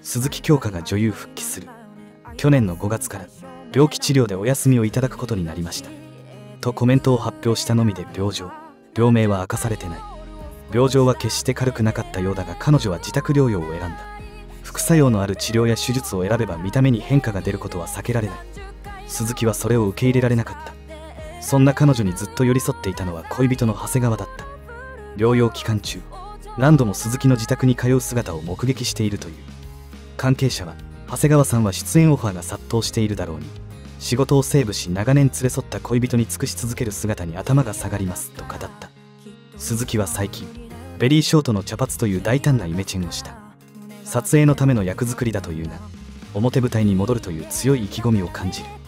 鈴木京香が女優復帰する。去年の5月から病気治療でお休みをいただくことになりましたとコメントを発表したのみで病名は明かされてない。病状は決して軽くなかったようだが、彼女は自宅療養を選んだ。副作用のある治療や手術を選べば見た目に変化が出ることは避けられない。鈴木はそれを受け入れられなかった。そんな彼女にずっと寄り添っていたのは恋人の長谷川だった。療養期間中、何度も鈴木の自宅に通う姿を目撃しているという。関係者は、長谷川さんは出演オファーが殺到しているだろうに、仕事をセーブし長年連れ添った恋人に尽くし続ける姿に頭が下がりますと語った。鈴木は最近、ベリーショートの茶髪という大胆なイメチェンをした。撮影のための役作りだというが、表舞台に戻るという強い意気込みを感じる。